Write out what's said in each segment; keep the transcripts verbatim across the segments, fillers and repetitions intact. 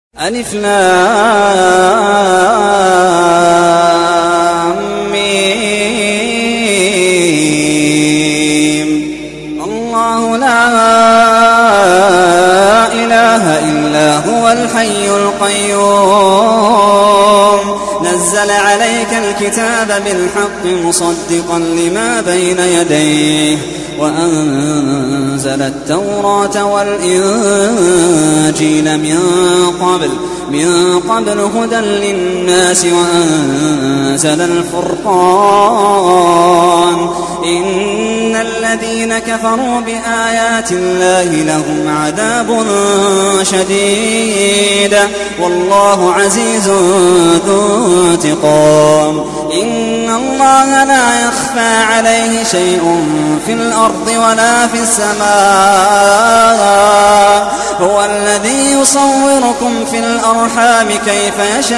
ألف لام ميم. الله لا إله إلا هو الحي القيوم نزل عليك الكتاب بالحق مصدقا لما بين يديه وأنزل التوراة والإنجيل من قبل من قبل هدى للناس وأنزل الفرقان إن الذين كفروا بآيات الله لهم عذاب شديد والله عزيز ذو انتقام. إن الله لا يخفى عليه شيء في الأرض ولا في السماء هو الذي يصوركم في الأرحام كيف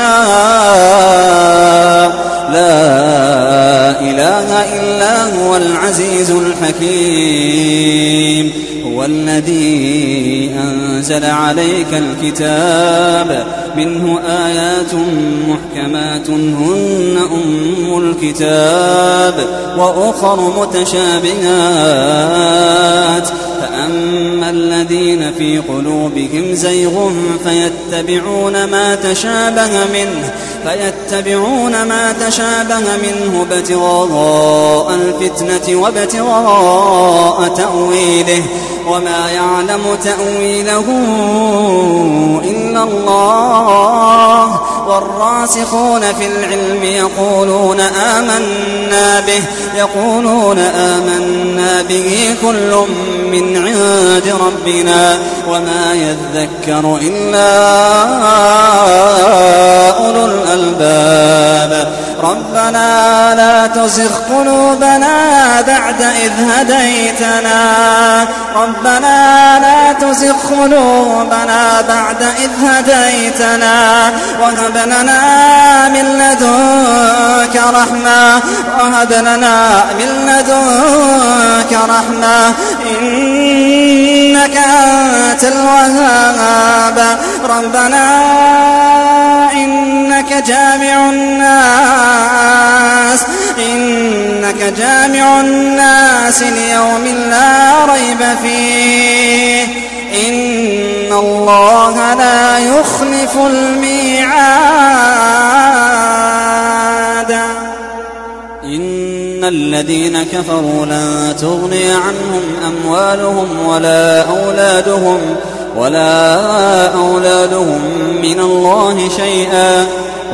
يشاء لا إله إلا هو العزيز الحكيم. هو الذي أنزل عليك الكتاب منه آيات محكمات هن أم الكتاب وأخر متشابهات فأما الذين في قلوبهم زيغ فيتبعون ما تشابه منه فيتبعون ما تشابه منه ابتغاء الفتنة وابتغاء تأويله وما يعلم تأويله إلا الله والراسخون في العلم يقولون آمنا به يقولون آمنا به كل من عند ربنا وما يذكر إلا أولو الألباب. ربنا لا تزغ قلوبنا بعد إذ هديتنا ربنا لا تزغ قلوبنا بعد إذ هديتنا وهب لنا من لدنك رحمة وهب لنا من لدنك رحمة إنك أنت الوهاب. ربنا إنك جامع الناس إنك جامع الناس ليوم لا ريب فيه إن الله لا يخلف الميعاد. إن الذين كفروا لن تغني عنهم أموالهم ولا أولادهم ولا أولادهم من الله شيئا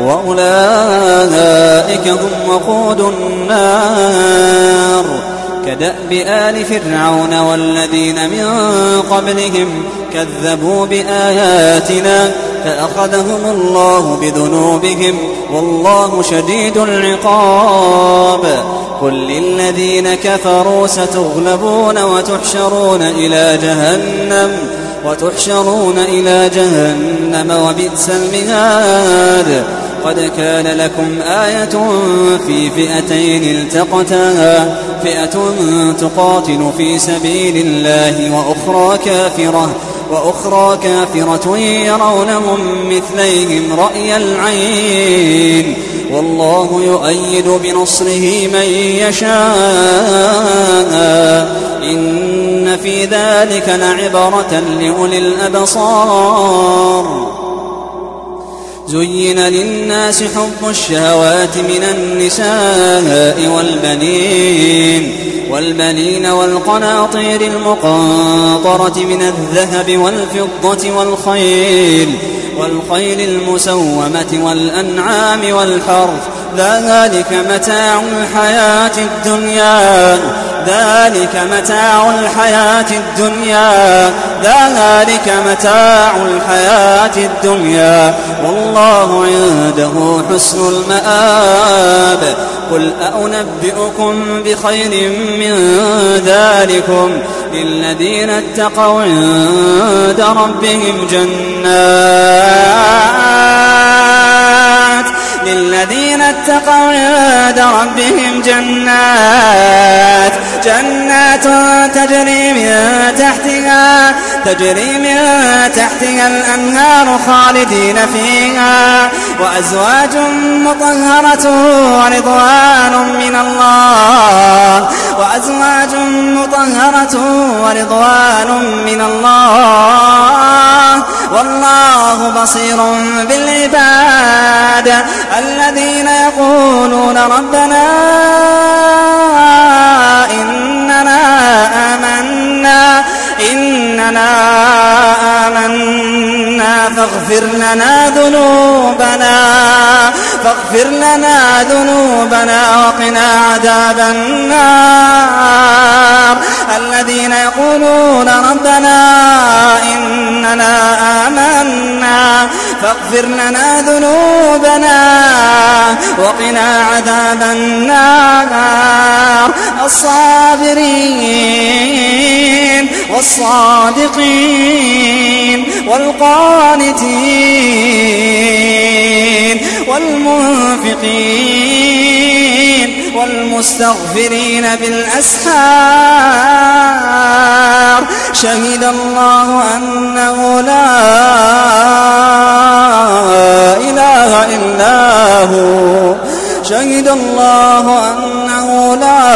وأولئك هم وقود النار كدأب آل فرعون والذين من قبلهم كذبوا بآياتنا فأخذهم الله بذنوبهم والله شديد العقاب. قل للذين كفروا ستغلبون وتحشرون إلى جهنم وتحشرون إلى جهنم وبئس المهاد. قد كان لكم آية في فئتين التقتا فئة تقاتل في سبيل الله وأخرى كافرة وأخرى كافرة يرونهم مثليهم رأي العين والله يؤيد بنصره من يشاء إن في ذلك لعبرة لأولي الأبصار. زين للناس حب الشهوات من النساء والبنين والبنين والقناطير المقنطرة من الذهب والفضة والخيل والخيل المسومة والأنعام والحرث ذلك متاع الحياة الدنيا ذلك متاع الحياة الدنيا ذلك متاع الحياة الدنيا والله عنده حسن المآب. قل أنبئكم بخير من ذلكم للذين اتقوا عند ربهم جنات للذين اتقوا عند ربهم جنات جنات جنات تجري من تحتها تجري من تحتها الأنهار خالدين فيها وأزواج مطهرة ورضوان من الله وأزواج مطهرة ورضوان من الله والله بصير بالعباد الذين يقولون ربنا إننا آمنا إننا آمنا فاغفر لنا ذنوبنا فاغفر لنا ذنوبنا وقنا عذاب النار الذين يقولون ربنا إننا آمنا فاغفر لنا ذنوبنا وقنا عذاب النار الصابرين والصادقين والقانتين والمنفقين والمستغفرين بالأسحار شهد الله أنه لا إله إلا هو شهد الله أنه لا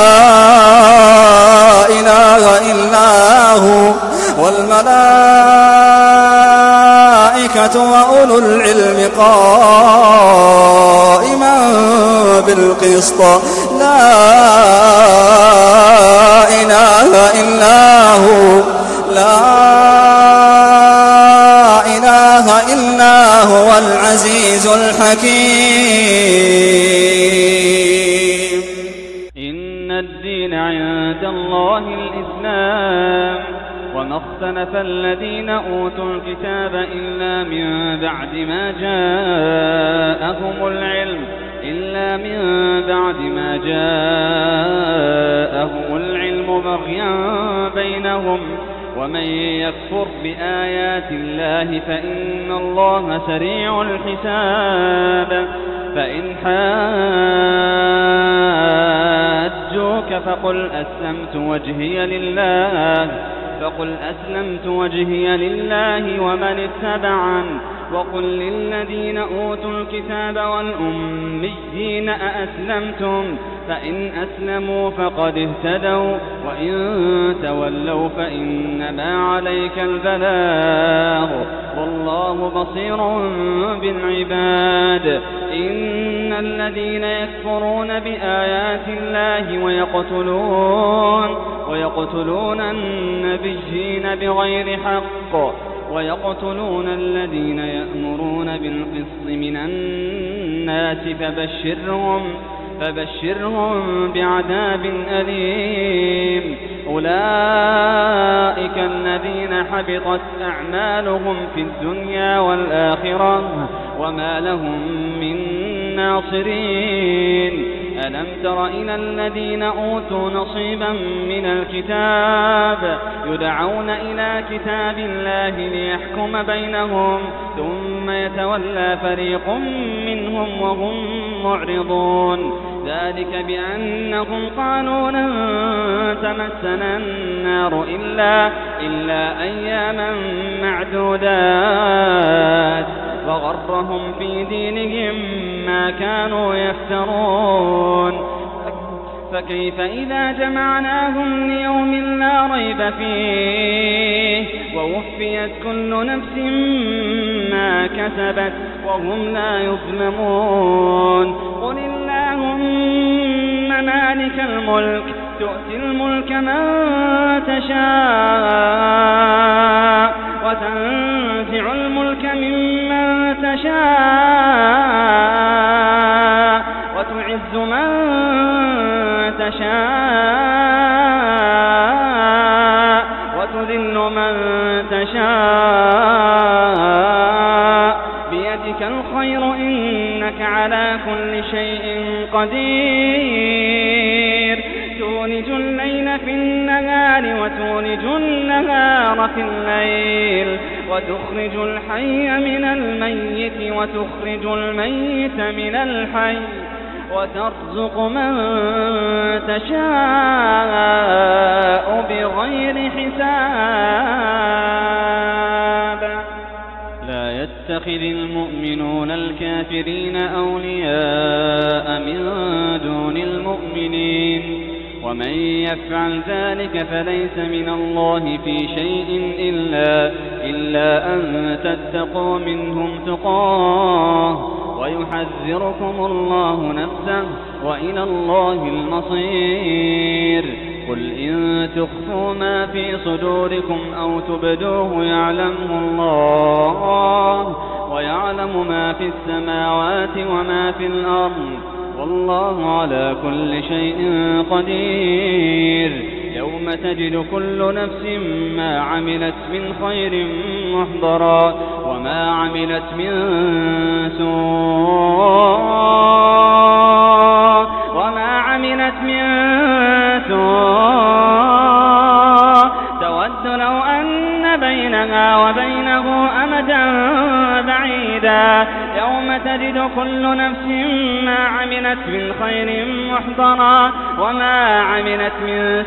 إله إلا هو والملائكة وأولو العلم قائما بالقسط لا إله إلا هو لا إله إلا هو العزيز الحكيم. إن الدين عند الله الإسلام وما اختلف الذين أوتوا الكتاب إلا من بعد ما جاءهم العلم إلا من بعد ما جاءهم العلم بغيا بينهم ومن يكفر بآيات الله فإن الله سريع الحساب. فإن حاجوك فقل أسلمت وجهي لله فقل أسلمت وجهي لله ومن اتبعن وقل للذين أوتوا الكتاب والأميين أأسلمتم فإن أسلموا فقد اهتدوا وإن تولوا فإنما عليك البلاغ والله بصير بالعباد. إن الذين يكفرون بآيات الله ويقتلون ويقتلون النبيين بغير حق ويقتلون الذين يأمرون بالقسط من الناس فبشرهم فبشرهم بعذاب أليم. أولئك الذين حبطت أعمالهم في الدنيا والآخرة وما لهم من ناصرين. ألم تر إلى الذين أوتوا نصيبا من الكتاب يدعون إلى كتاب الله ليحكم بينهم ثم يتولى فريق منهم وهم معرضون. ذلك بأنهم قالوا لن تمسنا النار إلا, إلا أياما معدودات وغرهم في دينهم ما كانوا يفترون. فكيف إذا جمعناهم ليوم لا ريب فيه ووفيت كل نفس ما كسبت وهم لا يظلمون. قل اللهم مالك الملك تؤتي الملك من تشاء وتنزع الملك ممن تشاء وتعز من تشاء وتذل من تشاء بيدك الخير إنك على كل شيء قدير. تولج الليل في النهار وتولج النهار في الليل وتخرج الحي من الميت وتخرج الميت من الحي وترزق من تشاء بغير حساب. لا يتخذ المؤمنون الكافرين أولياء من دون المؤمنين ومن يفعل ذلك فليس من الله في شيء إلا, إلا أن تتقوا منهم تقاه ويحذركم الله نفسه وإلى الله المصير. قل إن تخفوا ما في صدوركم أو تبدوه يعلمه الله ويعلم ما في السماوات وما في الأرض والله على كل شيء قدير. يوم تجد كل نفس ما عملت من خير محضرا وما عملت من سوء وما عملت من سوء تود لو أن بينها وبينه أمدا بعيدا. يوم تجد كل نفس ما عملت من خير محضرا وما عملت من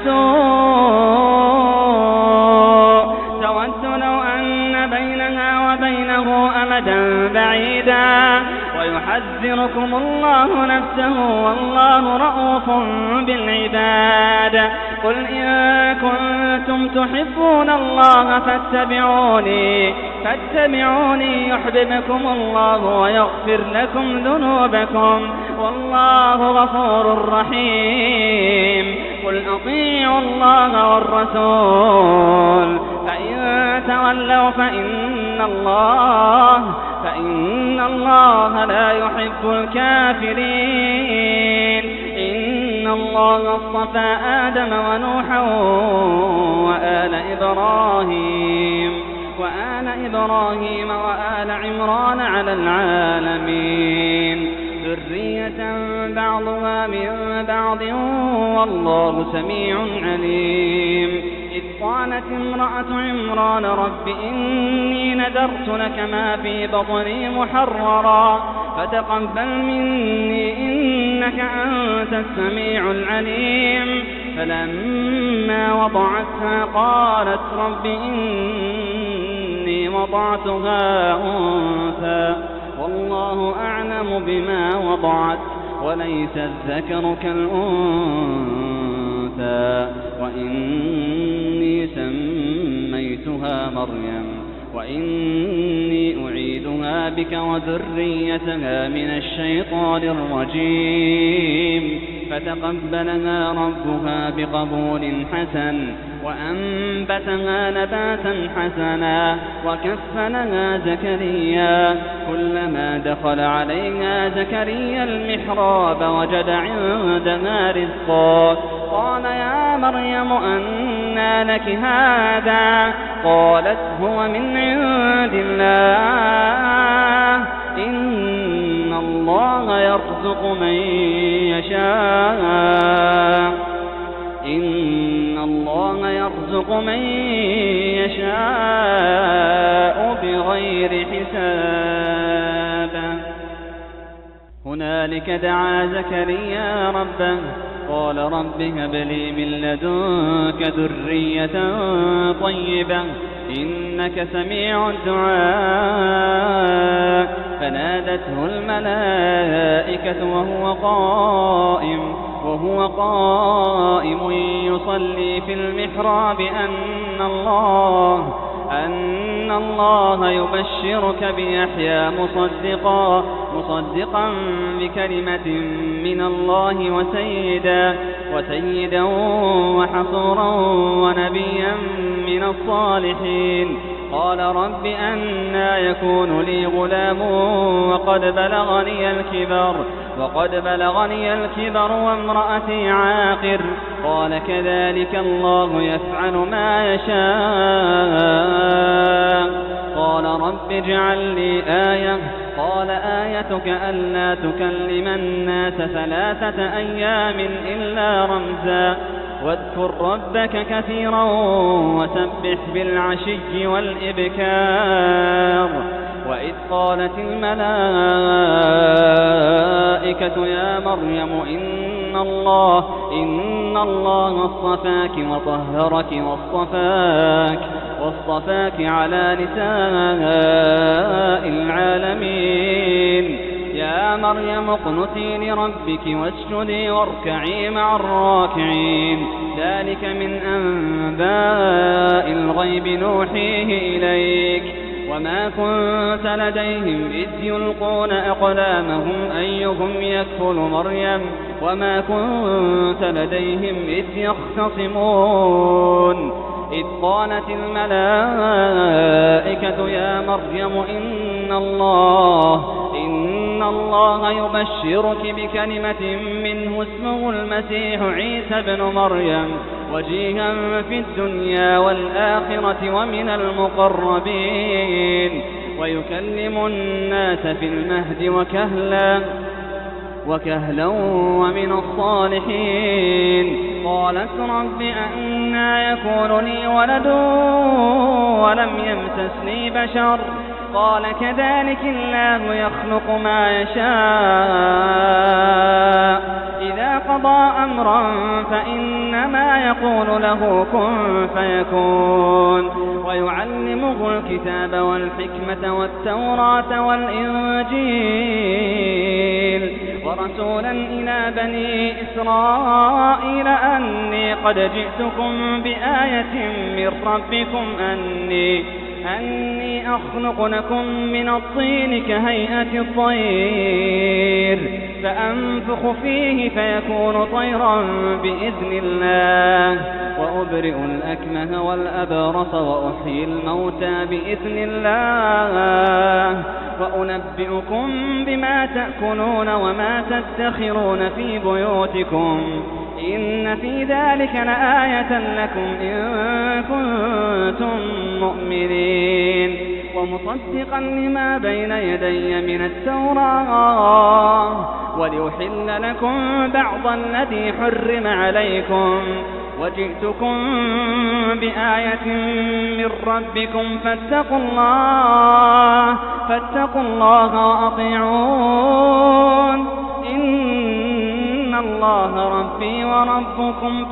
سوء تود لو أن بينها وبينه أمدا بعيدا ويحذركم الله نفسه والله رؤوف بالعباد. قل إن كنتم تحبون الله فاتبعوني فاتبعوني يحببكم الله ويغفر لكم ذنوبكم والله غفور رحيم. قل أطيعوا الله والرسول فإن تولوا فإن الله فإن الله لا يحب الكافرين. إن الله اصطفى آدم ونوحا وآل إبراهيم وآل إبراهيم وآل عمران على العالمين ذرية بعضها من بعض والله سميع عليم. إذ قالت امرأة عمران رب إني نذرت لك ما في بطني محررا فتقبل مني إنك أنت السميع العليم. فلما وضعتها قالت رب إني وضعتها أنثى والله أعلم بما وضعت وليس الذكر كالأنثى وإني سميتها مريم وإني أعيدها بك وذريتها من الشيطان الرجيم. فتقبلها ربها بقبول حسن وأنبتها نباتا حسنا وكفلها زكريا. كلما دخل عليها زكريا المحراب وجد عندها رزقا قال يا مريم أنى لك هذا قالت هو من عند الله إن الله يرزق من يشاء إن الله يرزق من يشاء بغير حساب. هنالك دعا زكريا ربه قال رب هب لي من لدنك ذرية طيبة إنك سميع الدعاء. فنادته الملائكة وهو قائم وهو قائم يصلي في المحراب أن الله أن الله يبشرك بيحيى مصدقا مصدقا بكلمة من الله وسيدا وسيدا وحصورا ونبيا من الصالحين. قال رب أنى يكون لي غلام وقد بلغني الكبر وقد بلغني الكبر وامرأتي عاقر. قال كذلك الله يفعل ما يشاء. قال رب اجعل لي آية. قال آيتك ألا تكلم الناس ثلاثة أيام إلا رمزا واذكر ربك كثيرا وسبح بالعشي والإبكار. وإذ قالت الملائكة الملائكة يا مريم إن الله إن الله اصطفاك وطهرك واصطفاك واصطفاك على نساء العالمين يا مريم اقنتي لربك واسجدي واركعي مع الراكعين ذلك من أنباء الغيب نوحيه إليك وما كنت لديهم إذ يلقون أقلامهم أيهم يكفل مريم وما كنت لديهم إذ يختصمون إذ قالت الملائكة يا مريم إن الله إن الله يبشرك بكلمة منه اسمه المسيح عيسى ابن مريم وجيها في الدنيا والآخرة ومن المقربين ويكلم الناس في المهد وكهلا وكهلا ومن الصالحين قالت رب أنى يكون لي ولد ولم يمسسني بشر قال كذلك الله يخلق ما يشاء إذا قضى أمرا فإنما يقول له كن فيكون ويعلمه الكتاب والحكمة والتوراة والإنجيل ورسولا إلى بني إسرائيل أني قد جئتكم بآية من ربكم أني أني أخلق لكم من الطين كهيئة الطير فأنفخ فيه فيكون طيرا بإذن الله وأبرئ الأكمه والأبرص وأحيي الموتى بإذن الله وأنبئكم بما تأكلون وما تدخرون في بيوتكم إن في ذلك لآية لكم إن كنتم مؤمنين ومصدقا لما بين يدي من التوراة ولأحل لكم بعض الذي حرم عليكم وجئتكم بآية من ربكم فاتقوا الله فاتقوا الله وأطيعون إن الله ربي وربكم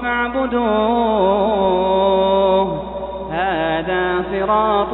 فاعبدوه هذا صراط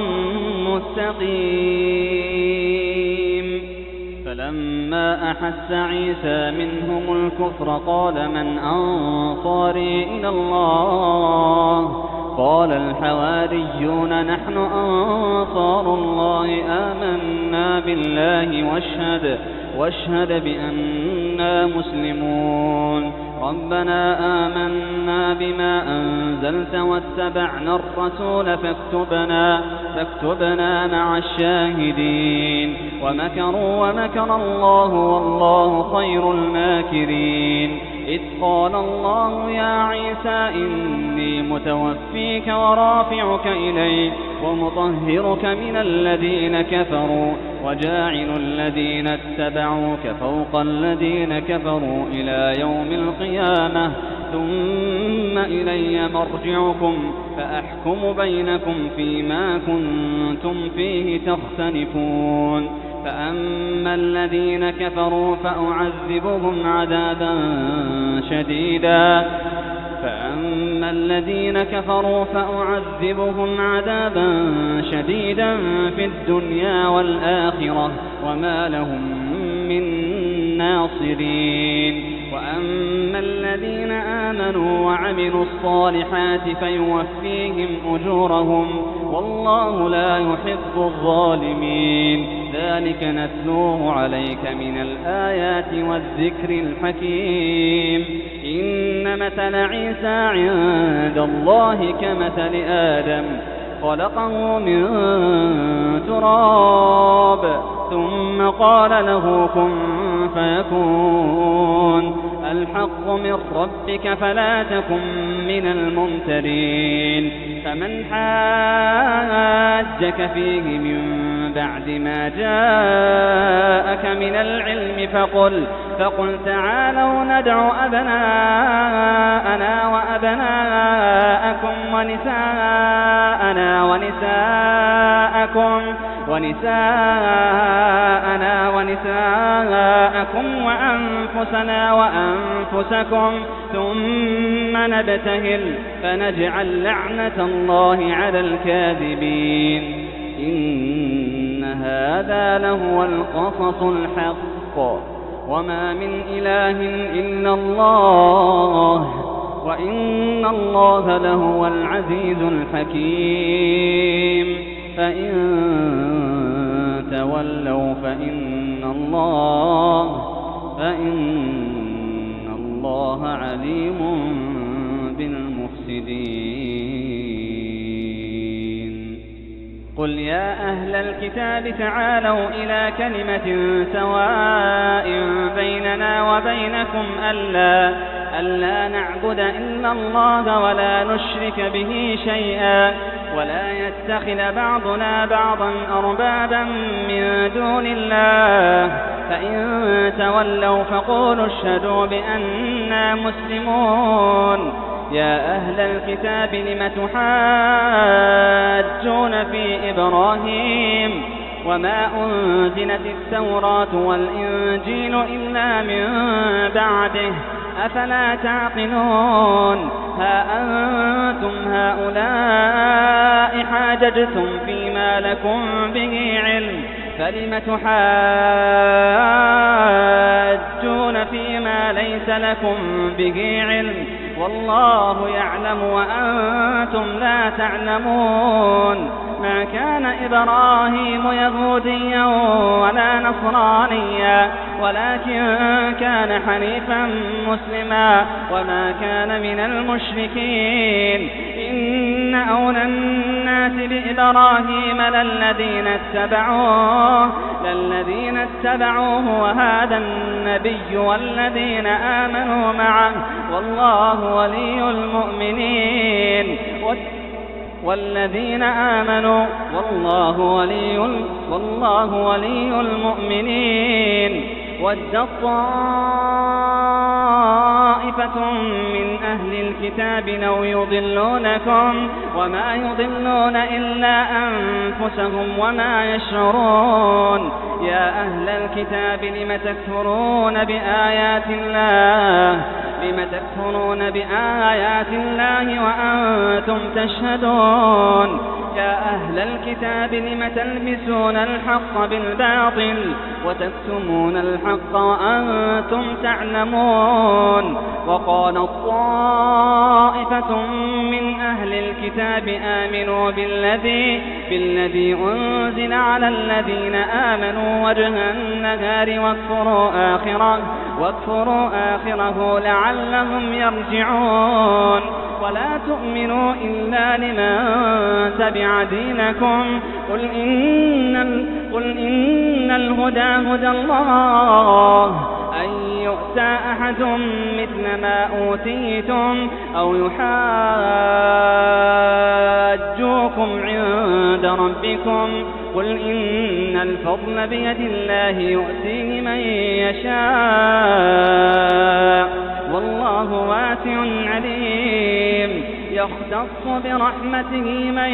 مستقيم فلما أحس عيسى منهم الكفر قال من أنصاري إلى الله قال الحواريون نحن أنصار الله آمنا بالله واشهد واشهد بأننا مسلمون ربنا آمنا بما أنزلت واتبعنا الرسول فاكتبنا فاكتبنا مع الشاهدين ومكروا ومكر الله والله خير الماكرين إذ قال الله يا عيسى إني متوفيك ورافعك إلي ومطهرك من الذين كفروا وجاعل الذين اتبعوك فوق الذين كفروا إلى يوم القيامة ثم إلي مرجعكم فأحكم بينكم فيما كنتم فيه تختلفون فأما الذين كفروا فأعذبهم عذابا شديدا فأما الذين كفروا فأعذبهم عذابا شديدا في الدنيا والآخرة وما لهم من ناصرين وأما الذين آمنوا وعملوا الصالحات فيوفيهم أجورهم والله لا يحب الظالمين ذلك نتلوه عليك من الآيات والذكر الحكيم إن مثل عيسى عند الله كمثل آدم خلقه من تراب ثم قال له كن فيكون الحق من ربك فلا تكن من الممترين فمن حاجك فيه من بعد ما جاءك من العلم فقل فقل تعالوا ندع أبناءنا وأبناءكم ونساءنا ونساءكم ونساءنا ونساءكم نساءكم وأنفسنا وأنفسكم ثم نبتهل فنجعل لعنة الله على الكاذبين إن هذا لهو القصص الحق وما من إله إلا الله وإن الله لهو العزيز الحكيم فإن تولوا فإن الله فإن الله عليم بالمفسدين قل يا أهل الكتاب تعالوا إلى كلمة سواء بيننا وبينكم ألا ألا نعبد إلا الله ولا نشرك به شيئا ولا يتخذ بعضنا بعضا أربابا من دون الله فإن تولوا فقولوا اشهدوا بأننا مسلمون يا أهل الكتاب لم تحاجون في إبراهيم وما أنزلت التوراة والإنجيل إلا من بعده أفلا تعقلون ها أنتم هؤلاء حاججتم فيما لكم به علم فلم تحاجون فيما ليس لكم به علم والله يعلم وأنتم لا تعلمون ما كان إبراهيم يهوديا ولا نصرانيا ولكن كان حنيفا مسلما وما كان من المشركين إن أولى الناس بإبراهيم للذين اتبعوه للذين اتبعوه وهذا النبي والذين آمنوا معه والله ولي المؤمنين والذين آمنوا والله ولي والله ولي المؤمنين ود طائفة من أهل الكتاب لو يضلونكم وما يضلون إلا أنفسهم وما يشعرون يا أهل الكتاب لم تكفرون بآيات الله لم تكفرون بآيات الله وأنتم تشهدون يا أهل الكتاب لم تلبسون الحق بالباطل وتكتمون الحق وأنتم تعلمون وقال طائفة من أهل الكتاب آمنوا بالذي بالذي أنزل على الذين آمنوا وجه النهار واكفروا آخره واكفروا آخره لعلهم يرجعون ولا تؤمنوا إلا لمن تبع دينكم قل إن, قل إن الهدى هدى الله أن يؤتى أحد مثل ما أوتيتم أو يحاجوكم عند ربكم قل إن الفضل بيد الله يؤتيه من يشاء والله واسع عليم يختص برحمته من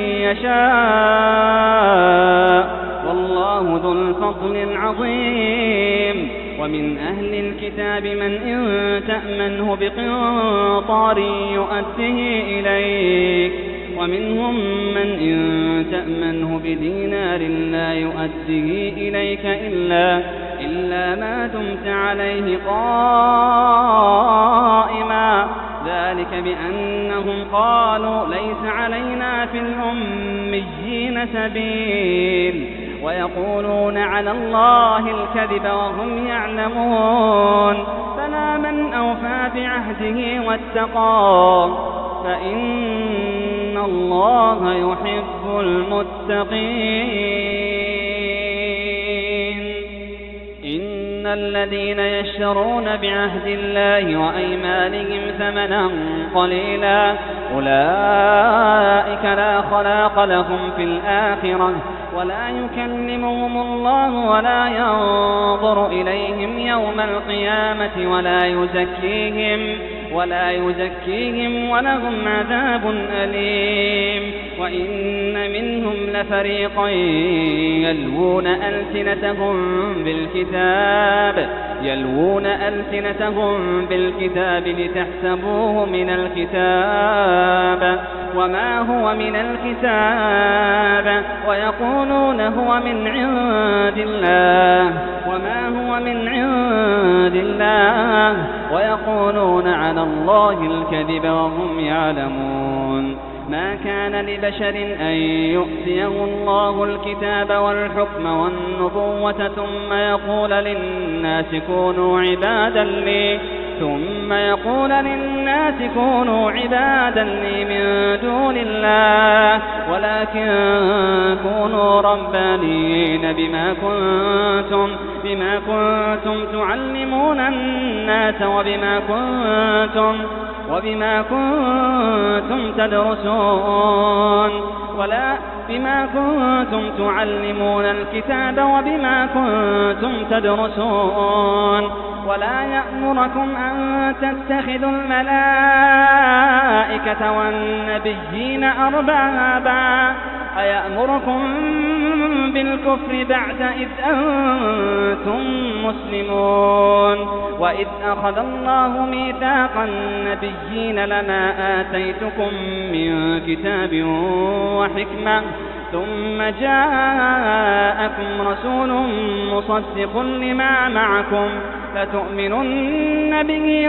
يشاء والله ذو الفضل العظيم ومن أهل الكتاب من إن تأمنه بقنطار يؤده إليك ومنهم من إن تأمنه بدينار لا يؤده إليك إلا, إلا ما دمت عليه قائما ذلك بأنهم قالوا ليس علينا في الأميين سبيل ويقولون على الله الكذب وهم يعلمون فلا من أوفى بعهده واتقى فإن الله يحب المتقين إن الذين يشترون بعهد الله وأيمانهم ثمنا قليلا أولئك لا خلاق لهم في الآخرة ولا يكلمهم الله ولا ينظر إليهم يوم القيامة ولا يزكيهم ولا يزكيهم ولهم عذاب أليم. وإن منهم لفريقا يلوون ألسنتهم بالكتاب يلوون ألسنتهم بالكتاب لتحسبوه من الكتاب وما هو من الكتاب ويقولون هو من عند الله وما هو من عند الله ويقولون على الله الكذب وهم يعلمون. ما كان لبشر أن يؤتيه الله الكتاب والحكم والنبوة ثم يقول للناس كونوا عبادا لي ثم يقول للناس كونوا عبادا لي من دون الله ولكن كونوا ربانيين بما كنتم بما كنتم تعلمون الناس وبما كنتم وبما كنتم تدرسون ولا بما كنتم تعلمون الكتاب وبما كنتم تدرسون ولا يأمركم أن تتخذوا الملائكة والنبيين أربابا أيأمركم بالكفر بعد إذ أنتم مسلمون. وإذ أخذ الله ميثاق النبيين لما آتيتكم من كتاب وحكمة ثم جاءكم رسول مصدق لما معكم لتؤمنن به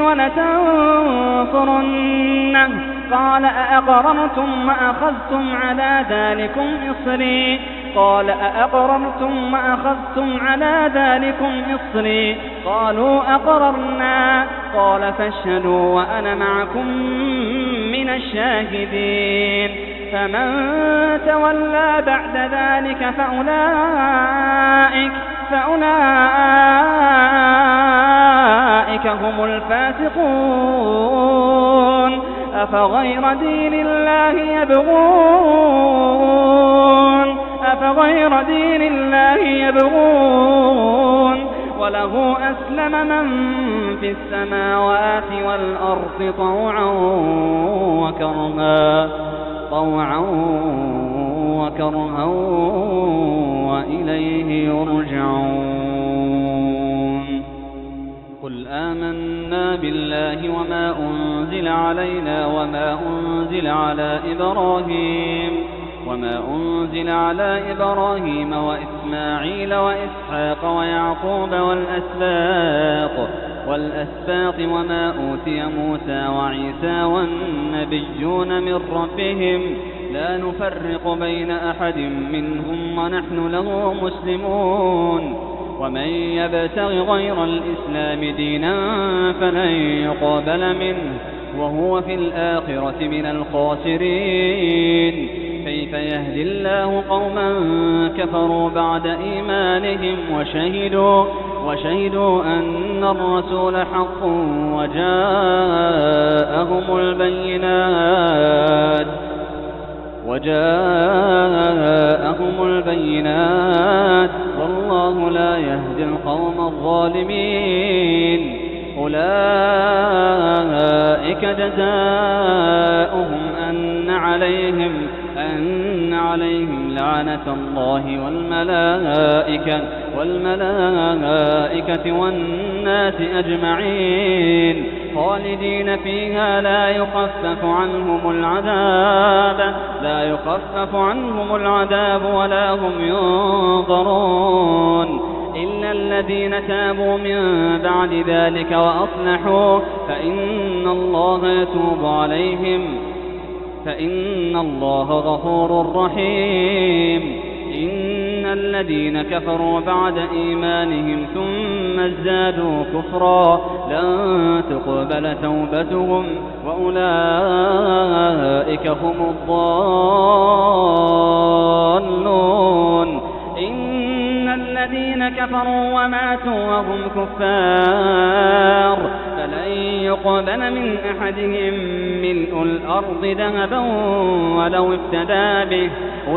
ولتنصرنه قال أأقررتم وأخذتم على ذلكم إصري قال أأقررتم وأخذتم على ذلكم إصري قالوا أقررنا قال فاشهدوا وأنا معكم من الشاهدين. فمن تولى بعد ذلك فأولئك فأولئك هم الفاسقون. أفغير دين الله يبغون أفغير دين الله يبغون وله أسلم من في السماوات والأرض طوعا وكرها طوعا وكرها وإليه يرجعون. قل آمنا بالله وما أنزل علينا وما أنزل على إبراهيم وما أنزل على إبراهيم وإسماعيل وإسحاق ويعقوب والأسباط والأسباط وما أوتي موسى وعيسى والنبيون من ربهم لا نفرق بين أحد منهم ونحن له مسلمون. ومن يبتغ غير الإسلام دينا فلن يقبل منه وهو في الآخرة من الخاسرين. كيف يهدي الله قوما كفروا بعد إيمانهم وشهدوا وشهدوا أن الرسول حق وجاءهم البينات وجاءهم البينات والله لا يهدي القوم الظالمين. أولئك جزاؤهم أن عليهم أن عليهم لعنة الله والملائكة والملائكة والناس أجمعين خالدين فيها لا يخفف عنهم العذاب لا يخفف عنهم العذاب ولا هم ينظرون إلا الذين تابوا من بعد ذلك وأصلحوا فإن الله يتوب عليهم فإن الله غفور رحيم. إن الذين كفروا بعد إيمانهم ثم ازدادوا كفرا لن تقبل توبتهم وأولئك هم الضالون. إن الذين كفروا وماتوا وهم كفار فلن يقبل من أحدهم ملء الأرض ذهبا ولو افتدى به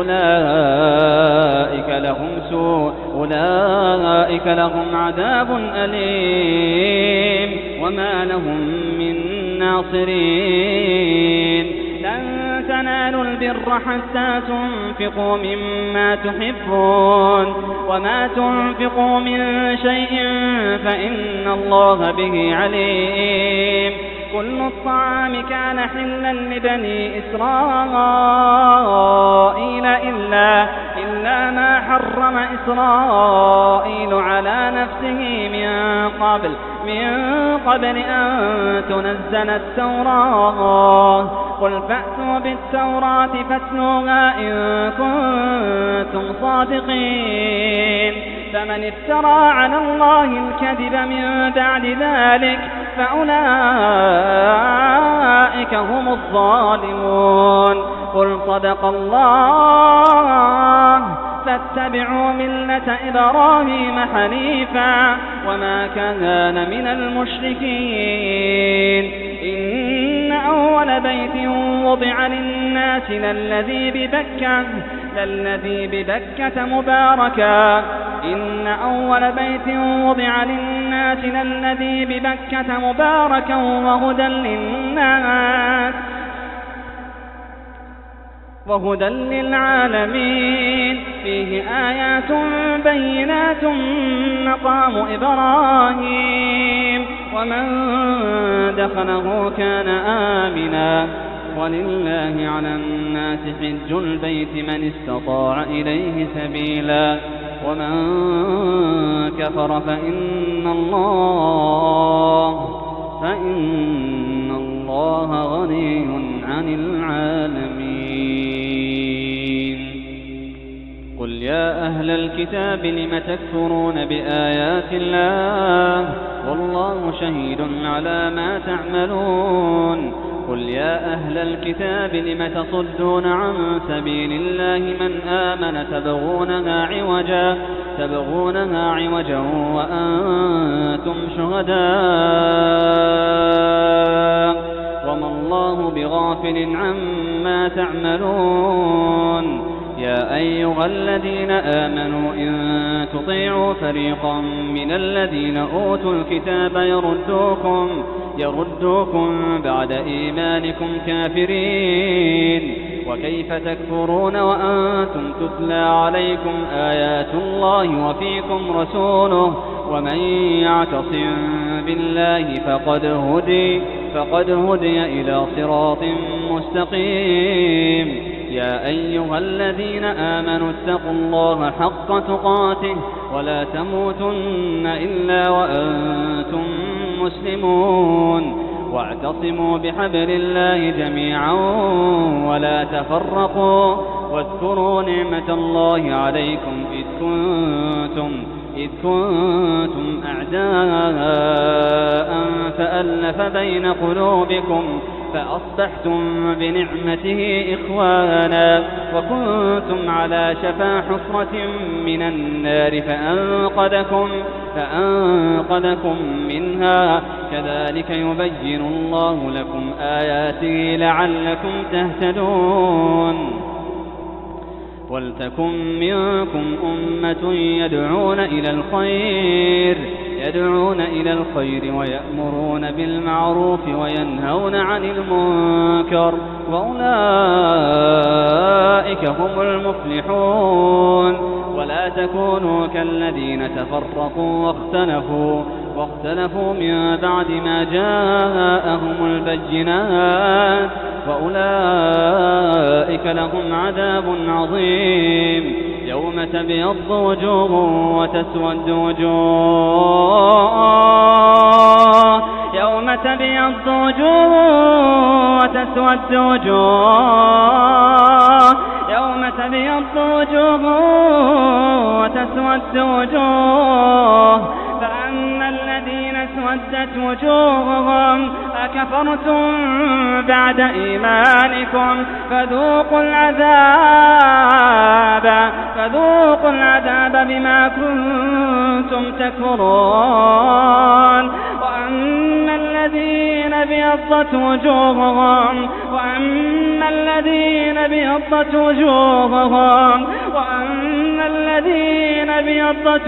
أولئك لهم سوء أولئك لهم عذاب أليم وما لهم من الناصرين لن تنالوا البر حتى تنفقوا مما تحبون وما تنفقوا من شيء فإن الله به عليم كل الطعام كان حلا لبني إسرائيل إلا, إلا ما حرم إسرائيل على نفسه من قبل من قبل أن تنزل التوراة قل فأتوا بالتوراة فاتلوها إن كنتم صادقين فمن افترى على الله الكذب من بعد ذلك فأولئك هم الظالمون قل صدق الله فاتبعوا ملة إبراهيم حنيفا وما كان من المشركين إن أول بيت وضع للناس للذي ببكة للذي ببكة مباركا إن أول بيت وضع للناس للذي ببكة مباركا وهدى للناس وهدى للعالمين فيه آيات بينات مقام إبراهيم ومن دخله كان آمنا ولله على الناس حج البيت من استطاع إليه سبيلا ومن كفر فإن الله فإن الله غني عن العالمين قل يا أهل الكتاب لم تكفرون بآيات الله والله شهيد على ما تعملون قل يا أهل الكتاب لم تصدون عن سبيل الله من آمن تبغونها عوجا تبغونها عوجا وأنتم شهداء وما الله بغافل عما تعملون يا أيها الذين آمنوا إن تطيعوا فريقا من الذين أوتوا الكتاب يردوكم يردوكم بعد إيمانكم كافرين وكيف تكفرون وأنتم تتلى عليكم آيات الله وفيكم رسوله ومن يعتصم بالله فقد هدي فقد هدي إلى صراط مستقيم يا أيها الذين آمنوا اتقوا الله حق تقاته ولا تموتن إلا وأنتم مسلمون واعتصموا بحبل الله جميعا ولا تفرقوا واذكروا نعمة الله عليكم إذ كنتم إذ كنتم أعداء فألف بين قلوبكم فأصبحتم بنعمته إخوانا وكنتم على شفا حفرة من النار فأنقذكم, فأنقذكم منها كذلك يبين الله لكم آياته لعلكم تهتدون ولتكن منكم أمة يدعون إلى الخير يدعون إلى الخير ويأمرون بالمعروف وينهون عن المنكر وأولئك هم المفلحون ولا تكونوا كالذين تفرقوا واختلفوا واختلفوا من بعد ما جاءهم البينات وأولئك لهم عذاب عظيم يوم تبيض وجوه وتسود وجوه يوم تبيض وجوه وتسود وجوه يوم تبيض وجوه وتسود وجوه فأما الذين اسودت وجوههم أكفرتم بعد إيمانكم فذوقوا العذاب فذوقوا العذاب بما كنتم تكفرون وأما الذين ابيضت وجوههم وأما الذين ابيضت وجوههم وأما الذين ابيضت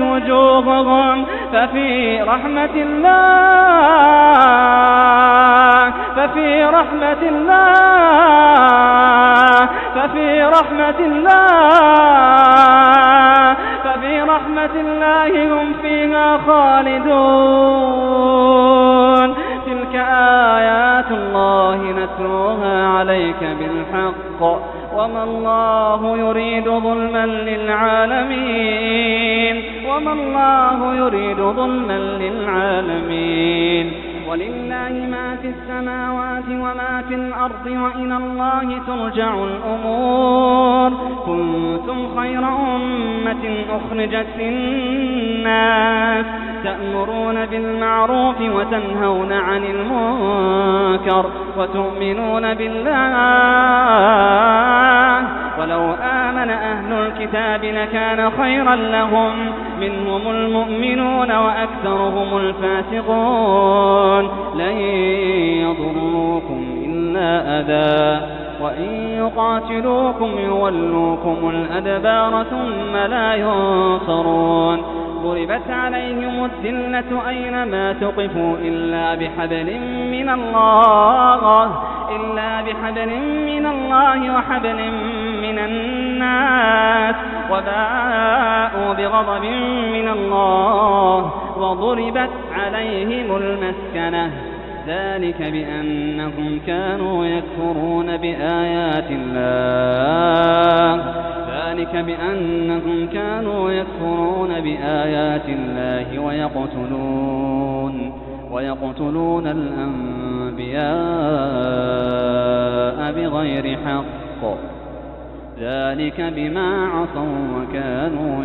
وجوههم ففي رحمة الله ففي رحمة الله ففي رحمة الله ففي رحمة الله هم فيها خالدون. تلك آيات الله نتلوها عليك بالحق وما الله يريد ظلما للعالمين وما الله يريد ظلما للعالمين. ولله ما في السماوات وما في الأرض وإلى الله ترجع الأمور. كنتم خير أمة أخرجت للناس تأمرون بالمعروف وتنهون عن المنكر وتؤمنون بالله. ولو آمن أهل الكتاب لكان خيرا لهم منهم المؤمنون وأكثرهم الفاسقون. لن يضروكم إلا أذى وإن يقاتلوكم يولوكم الأدبار ثم لا ينصرون. ضربت عليهم الذلة أينما تقفوا إلا بحبل من الله إلا بحبل من الله وحبل من الناس وباءوا بغضب من الله وضربت عليهم المسكنة. ذلك بأنهم كانوا يكفرون بآيات الله ذلك بأنهم كانوا يكفرون بآيات الله ويقتلون ويقتلون الأنبياء بغير حق. ذلك بما عصوا وكانوا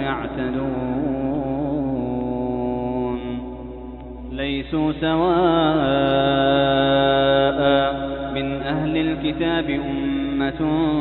يعتدون. ليسوا سواء من أهل الكتاب أمة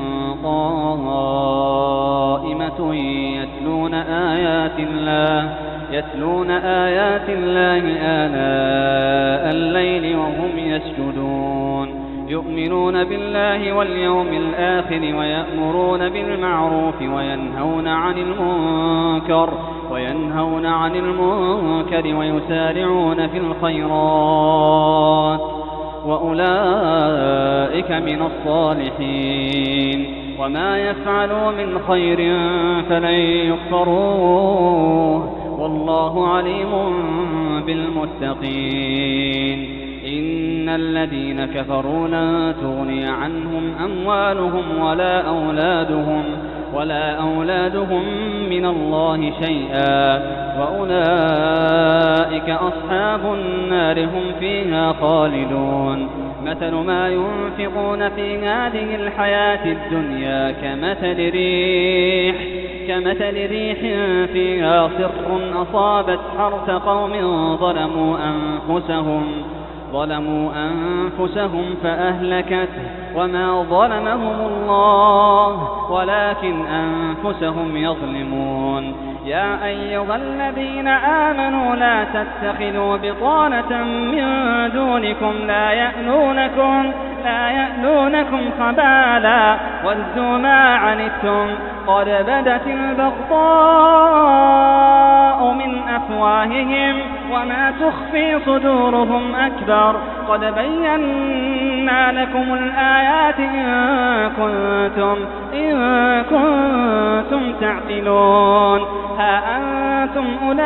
قائمة يتلون آيات الله يتلون آيات الله آناء الليل وهم يسجدون. يؤمنون بالله واليوم الآخر ويأمرون بالمعروف وينهون عن المنكر وينهون عن المنكر ويسارعون في الخيرات وأولئك من الصالحين. وما يفعلوا من خير فلن يكفروه والله عليم بالمتقين. إن الذين كفروا لن تغني عنهم أموالهم ولا أولادهم ولا أولادهم من الله شيئا وأولئك أصحاب النار هم فيها خالدون. مثل ما ينفقون في هذه الحياة الدنيا كمثل ريح كمثل ريح فيها صر أصابت حرث قوم ظلموا أنفسهم ظلموا أنفسهم فأهلكته وما ظلمهم الله ولكن أنفسهم يظلمون. يا أيها الذين آمنوا لا تتخذوا بطانة من دونكم لا يألونكم لا يألونكم خبالا ودوا ما عنتم قد بدت البغضاء من أفواههم وما تخفي صدورهم أكبر. قد بينا لكم الآيات إن كنتم إن كنتم تعقلون. ها أنتم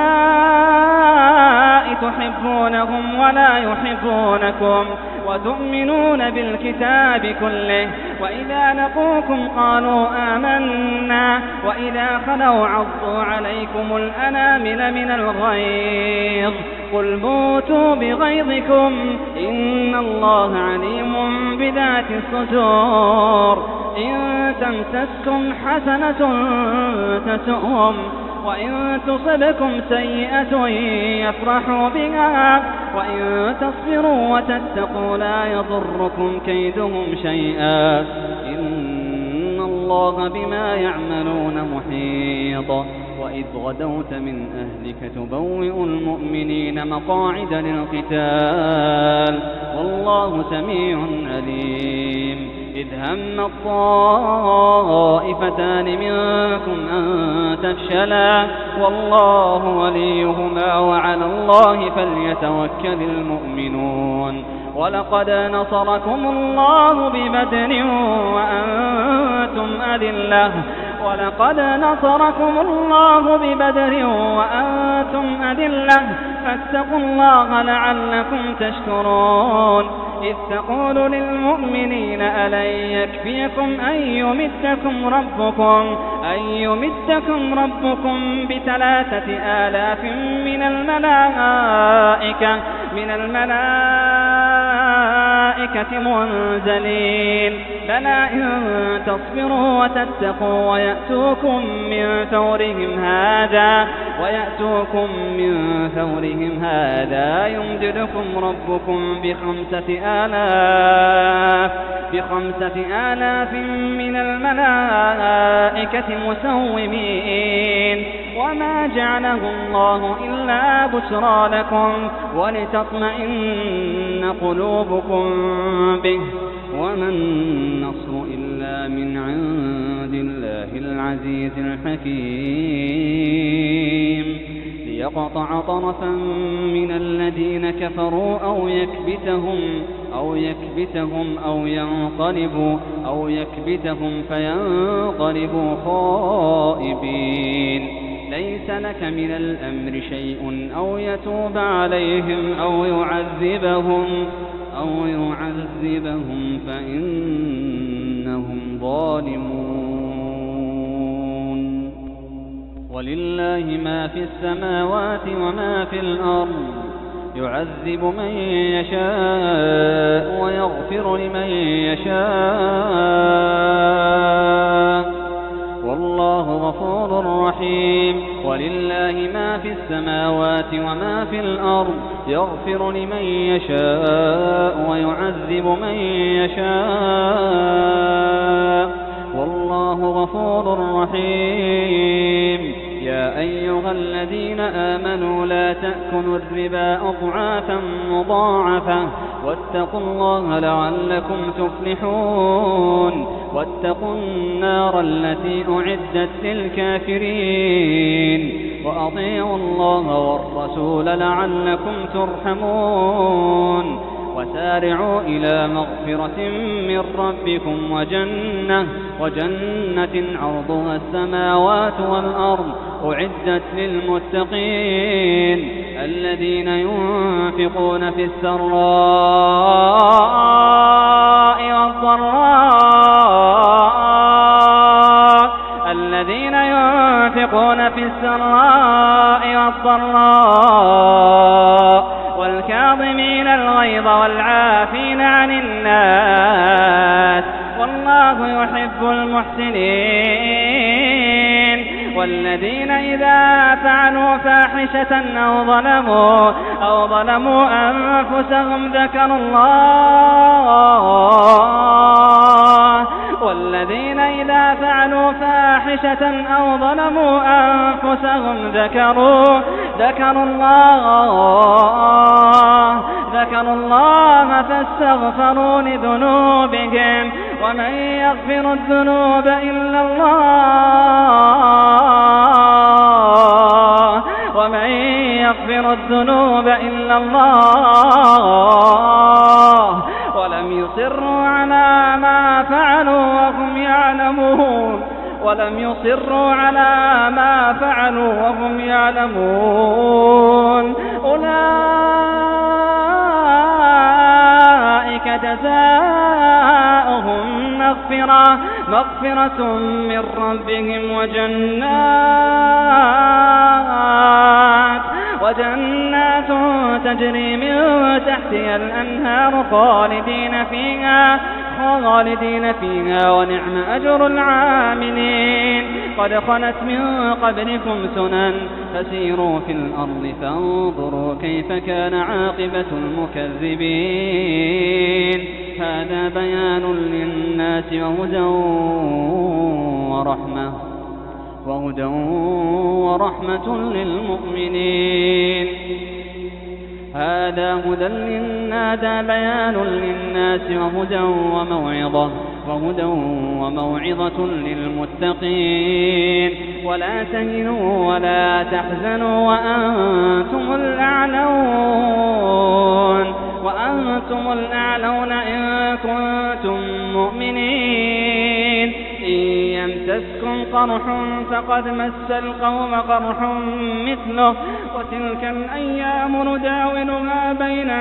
أولئك تحبونهم ولا يحبونكم وتؤمنون بالكتاب كله وإذا لقوكم قالوا آمنا وإذا خلوا عضوا عليكم الأنامل من الغيظ. قل موتوا بغيظكم إن الله عليم بذات الصدور. إن تمسسكم حسنة تسؤهم وإن تصبكم سيئة يفرحوا بها وإن تصبروا وتتقوا لا يضركم كيدهم شيئا إن الله بما يعملون محيط. وإذ غدوت من أهلك تبوئ المؤمنين مقاعد للقتال والله سميع عليم. إذ هم الطائفتان منكم أن تفشلا والله وليهما وعلى الله فليتوكل المؤمنون. ولقد نصركم الله ببدر وأنتم أذلة ولقد نصركم الله ببدر وأنتم أذلة فاتقوا الله لعلكم تشكرون إذ تقول للمؤمنين ألن يكفيكم أن يمدكم ربكم أن يمدكم ربكم بثلاثة آلاف من الملائكة من الملائكة منزلين بلى إن تصبروا وتتقوا ويأتوكم من فورهم هذا ويأتوكم من فورهم هذا يمددكم ربكم بخمسة آلاف بخمسة آلاف من الملائكة مسومين وما جعله الله إلا بشرى لكم ولتطمئن قلوبكم به وما النصر إلا من عند الله العزيز الحكيم ليقطع طرفا من الذين كفروا أو يكبتهم أو يكبتهم أو ينقلبوا أو يكبتهم فينقلبوا خائبين ليس لك من الأمر شيء أو يتوب عليهم أو يعذبهم أو يعذبهم فإنهم ظالمون ولله ما في السماوات وما في الأرض يعذب من يشاء ويغفر لمن يشاء والله غفور رحيم ولله ما في السماوات وما في الأرض يغفر لمن يشاء ويعذب من يشاء والله غفور رحيم يا أيها الذين آمنوا لا تأكلوا الربا أضعافا مضاعفة واتقوا الله لعلكم تفلحون واتقوا النار التي أعدت للكافرين وأطيعوا الله والرسول لعلكم ترحمون وسارعوا إلى مغفرة من ربكم وجنة وجنة عرضها السماوات والأرض أعدت للمتقين الذين ينفقون في السراء والضراء الذين ينفقون في السراء والضراء والكاظمين الغيظ والعافين عن الناس والله يحب المحسنين والذين إذا فعلوا فاحشة أو ظلموا أو ظلموا أنفسهم ذكروا الله والذين إذا فعلوا فاحشة أو ظلموا أنفسهم ذكروا ذكروا الله ذكروا الله فاستغفروا لذنوبهم ومن يغفر الذنوب إلا الله ومن يغفر الذنوب إلا الله ولم يصروا على ما فعلوا وهم يعلمون ولم يصروا على ما فعلوا وهم يعلمون أولئك جزاؤهم مغفرة مغفرة من ربهم وجنات وجنات تجري من تحتها الأنهار خالدين فيها خالدين فيها ونعم أجر العاملين قد خلت من قبلكم سنن فسيروا في الأرض فانظروا كيف كان عاقبة المكذبين هذا بيان للناس وهدى ورحمة وهدى ورحمة للمؤمنين هذا هدى للناس بيان للناس وهدى وموعظة وهدى وموعظة للمتقين ولا تهنوا ولا تحزنوا وأنتم الأعلون وأنتم تفعلون إن كنتم مؤمنين. إن يمسسكم قرح فقد مس القوم قرح مثله وتلك الأيام نداولها بين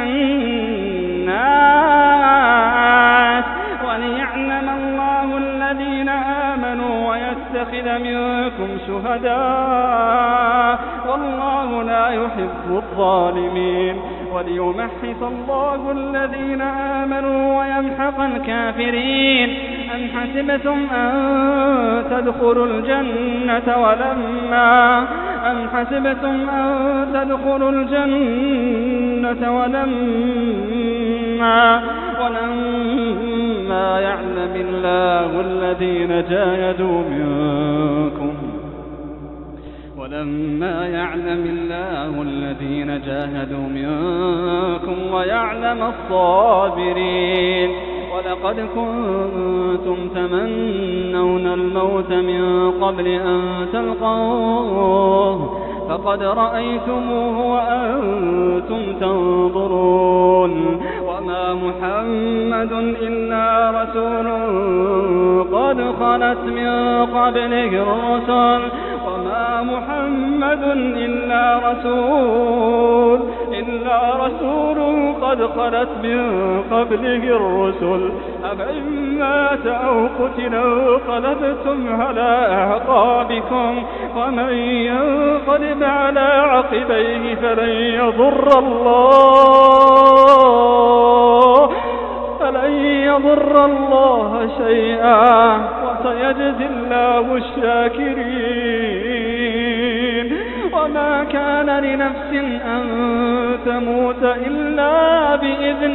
الناس وليعلم الله الذين آمنوا ويتخذ منكم شهداء والله لا يحب الظالمين وليمحص الله الذين آمنوا ويمحق الكافرين. أم حسبتم أن تدخلوا الجنة ولما أم حسبتم أن تدخلوا الجنة ولما ولما يعلم الله الذين جاهدوا منكم ولما يعلم الله الذين جاهدوا منكم ويعلم الصابرين. ولقد كنتم تمنون الموت من قبل أن تلقوه فقد رأيتموه وأنتم تنظرون. وما محمد إلا رسول قد خلت من قبله الرسل وما محمد إلا رسول إلا رسول قد خلت من قبله الرسل أفإن مات أو قتل انقلبتم على أعقابكم ومن ينقلب على عقبيه فلن يضر الله فلن يضر الله شيئا وسيجزي الله الشاكرين. وما كان لنفس أن تموت إلا بإذن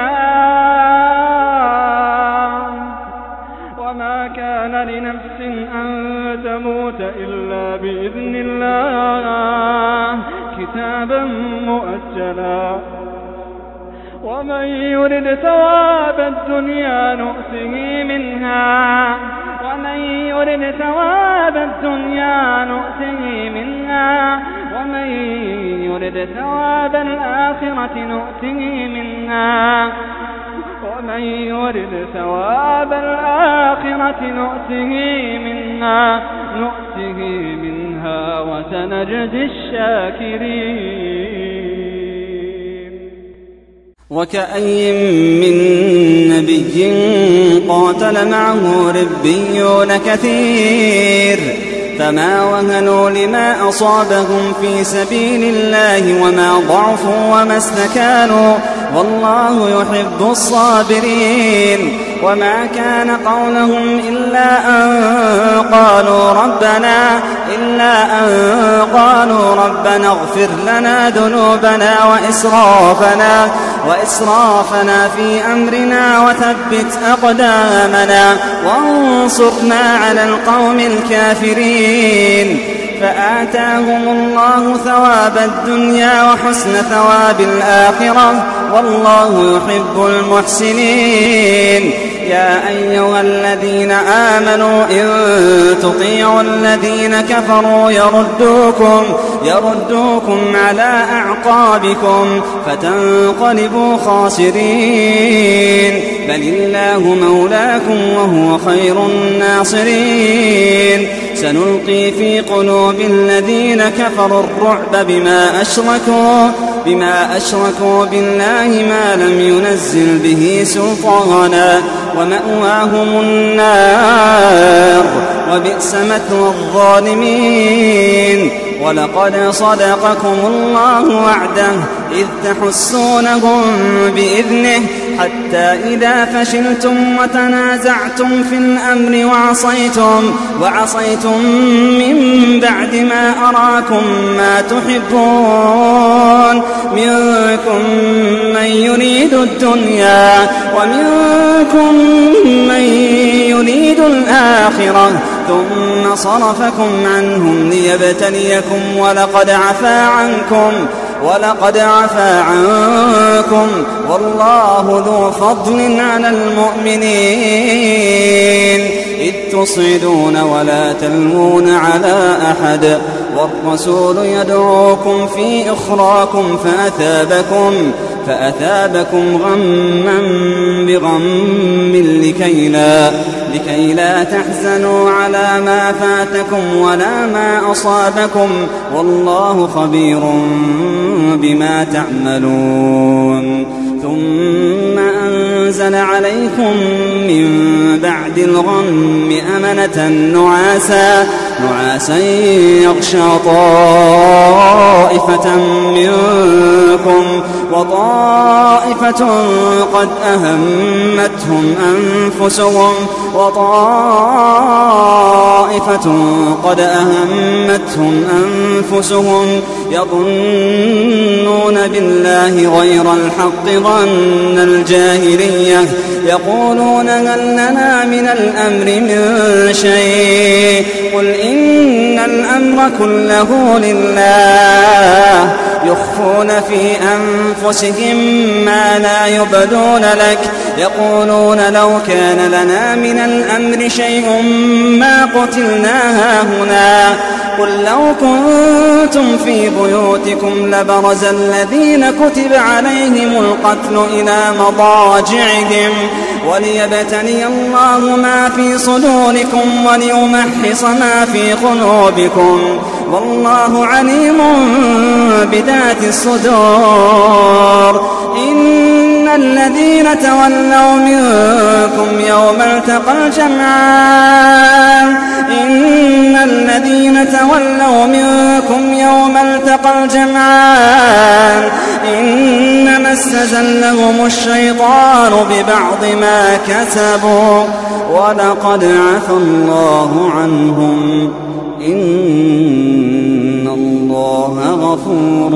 الله وما كان لنفس أن تموت إلا بإذن الله كتابا مؤجلا. ومن يرد ثواب الدنيا نؤته منها ومن يرد ثواب الدنيا نؤته منها ومن يرد ثواب الآخرة نؤته منها ومن يرد ثواب الآخرة نؤته منها نؤته منها وسنجزي الشاكرين. وكأي من نبي قاتل معه ربيون كثير فما وهنوا لما أصابهم في سبيل الله وما ضعفوا وما استكانوا والله يحب الصابرين. وما كان قولهم إلا أن قالوا ربنا إلا أن قالوا ربنا اغفر لنا ذنوبنا وإسرافنا وإسرافنا في أمرنا وثبت أقدامنا وانصرنا على القوم الكافرين. فآتاهم الله ثواب الدنيا وحسن ثواب الآخرة والله يحب المحسنين. يا أيها الذين آمنوا إن تطيعوا الذين كفروا يردوكم يردوكم على أعقابكم فتنقلبوا خاسرين. بل الله مولاكم وهو خير الناصرين. سنلقي في قلوب الذين كفروا الرعب بما أشركوا بما أشركوا بالله ما لم ينزل به سلطانا ومأواهم النار وبئس مثوى الظالمين. ولقد صدقكم الله وعده إذ تحسونهم بإذنه حتى إذا فشلتم وتنازعتم في الأمر وعصيتم وعصيتم من بعد ما أراكم ما تحبون منكم من يريد الدنيا ومنكم من يريد الآخرة ثم صرفكم عنهم ليبتليكم ولقد عفا عنكم ولقد عفا عنكم والله ذو فضل على المؤمنين. إذ تصعدون ولا تلوون على أحد والرسول يدعوكم في أخراكم فأثابكم فأثابكم غما بغم لكي لا, لكي لا تحزنوا على ما فاتكم ولا ما أصابكم والله خبير بما تعملون. ثم أنزل عليكم من بعد الغم أمنة نعاسا, نعاسا يغشى طائفة منكم وطائفة قد أهمتهم أنفسهم وطائفة قد أهمتهم أنفسهم يظنون بالله غير الحق ظن الجاهلية يقولون هل لنا من الأمر من شيء قل إن الأمر كله لله يخفون في أنفسهم ما لا يبدون لك يقولون لو كان لنا من الأمر شيء ما قتلنا هاهنا قل لو كنتم في بيوتكم لبرز الذين كتب عليهم القتل إلى مضاجعهم وليبتلي الله ما في صدوركم وليمحص ما في قلوبكم والله عليم بذات الصدور. إن الذين تولوا منكم يوم التقى الجمعان إن الذين تولوا منكم يوم التقى الجمعان إنما استزلهم الشيطان ببعض ما كسبوا ولقد عفى الله عنهم إن الله غفور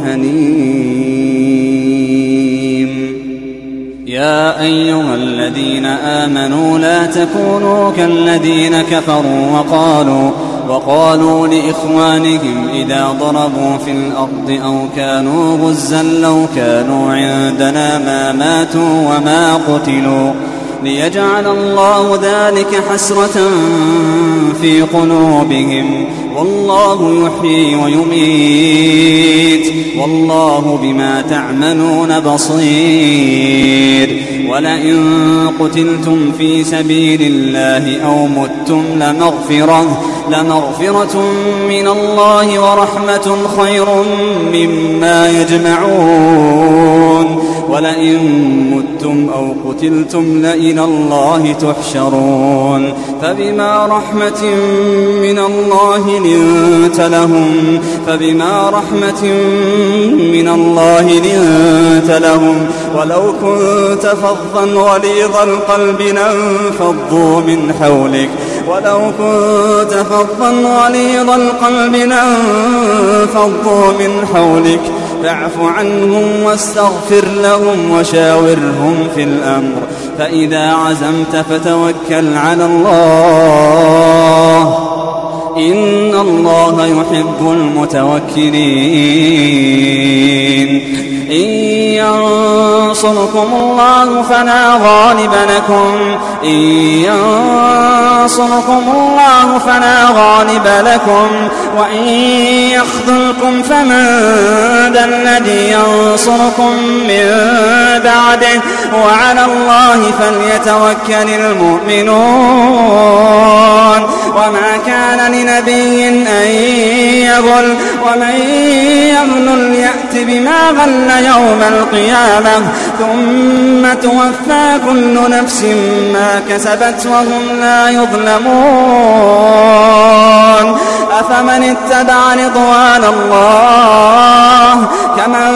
حليم. يا أيها الذين آمنوا لا تكونوا كالذين كفروا وقالوا وقالوا لإخوانهم إذا ضربوا في الأرض أو كانوا غزا لو كانوا عندنا ما ماتوا وما قتلوا ليجعل الله ذلك حسرة في قلوبهم والله يحيي ويميت والله بما تعملون بصير. ولئن قتلتم في سبيل الله أو متم لمغفرة, لمغفرة من الله ورحمة خير مما يجمعون. ولئن متم أو قتلتم لإلى الله تحشرون. فبما رحمة من الله لنت لهم فبما رحمة من الله لنت لهم ولو كنت فظا غليظ القلب لانفضوا من حولك ولو كنت فظا غليظ القلب لانفضوا من حولك فاعف عنهم واستغفر لهم وشاورهم في الأمر فإذا عزمت فتوكل على الله إن الله يحب المتوكلين. إن ينصركم الله فلا غالب لكم إن ينصركم الله فلا غالب لكم وإن يخذلكم فمن ذا الذي ينصركم من بعده وعلى الله فليتوكل المؤمنون. وما كان لنبي أن يغل ومن يغل يأت بما غل يوم القيامة ثم توفى كل نفس ما كسبت وهم لا يظلمون. أفمن اتبع رضوان الله كمن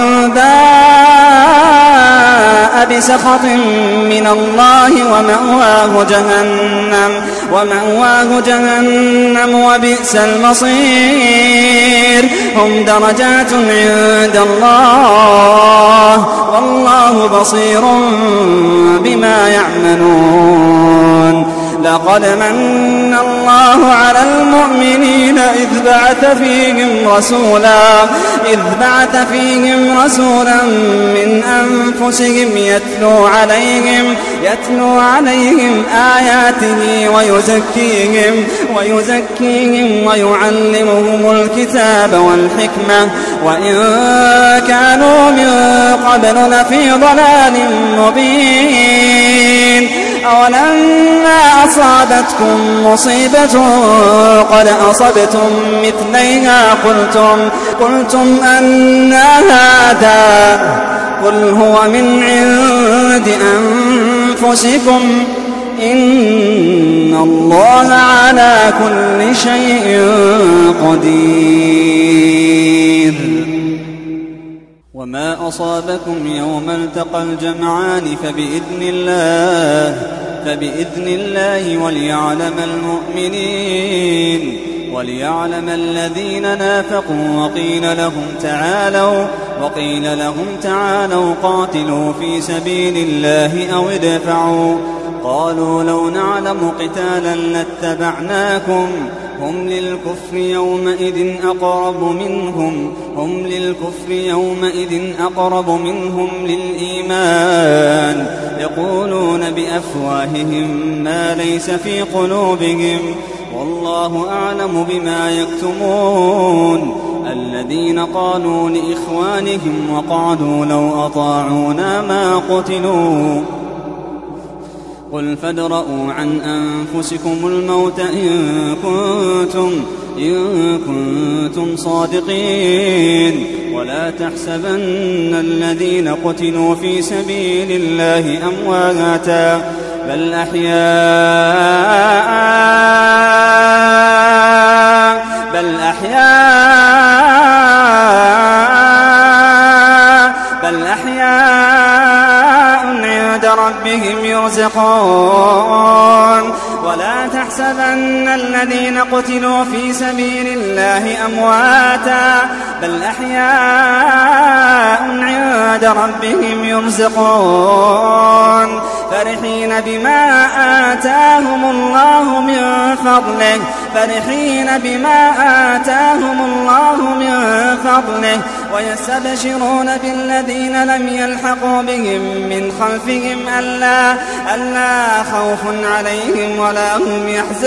باء بسخط من الله ومأواه جهنم ومأواه جهنم وبئس المصير. هم درجات عند الله والله بصير بما يعملون. لقد من الله على المؤمنين إذ بعث فيهم رسولا إذ بعث فيهم رسولا من أنفسهم يتلو عليهم يتلو عليهم آياته ويزكيهم ويزكيهم ويعلمهم الكتاب والحكمة وإن كانوا من قبل لفي ضلال مبين أولما أصابتكم مصيبة قد أصبتم مثليها قلتم, قلتم أنى هذا قل هو من عند أنفسكم إن الله على كل شيء قدير. وما أصابكم يوم التقى الجمعان فبإذن الله فبإذن الله وليعلم المؤمنين وليعلم الذين نافقوا وقيل لهم تعالوا وقيل لهم تعالوا قاتلوا في سبيل الله أو ادفعوا قالوا لو نعلم قتالا لاتبعناكم هم للكفر يومئذ أقرب منهم هم للكفر يومئذ أقرب منهم للإيمان يقولون بأفواههم ما ليس في قلوبهم والله أعلم بما يكتمون الذين قالوا لإخوانهم وقعدوا لو أطاعونا ما قتلوا قل فادرءوا عن أنفسكم الموت إن كنتم, إن كنتم صادقين ولا تحسبن الذين قتلوا في سبيل الله أمواتا بل أحياء بل أحياء بل أحياء عند ربهم يرزقون ولا تحسبن الذين قتلوا في سبيل الله أمواتا بل أحياء عند ربهم يرزقون فرحين بما آتاهم الله من فضله فرحين بما آتاهم الله من فضله ويستبشرون بالذين لم يلحقوا بهم من خلفهم ألا, ألا خوف عليهم ولا هم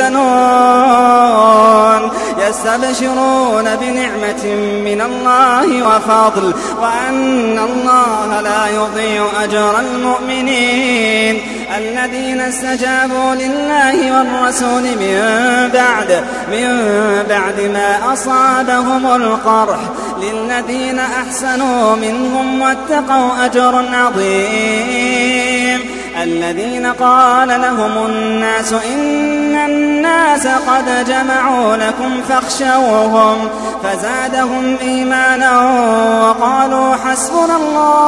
يحزنون يستبشرون بنعمة من الله وفضل وأن الله لا يضيع أجر المؤمنين الذين استجابوا لله والرسول من بعد من بعد ما أصابهم القرح للذين أحسنوا منهم واتقوا أجر عظيم الذين قال لهم الناس إن الناس قد جمعوا لكم فاخشوهم فزادهم إيمانا وقالوا حسبنا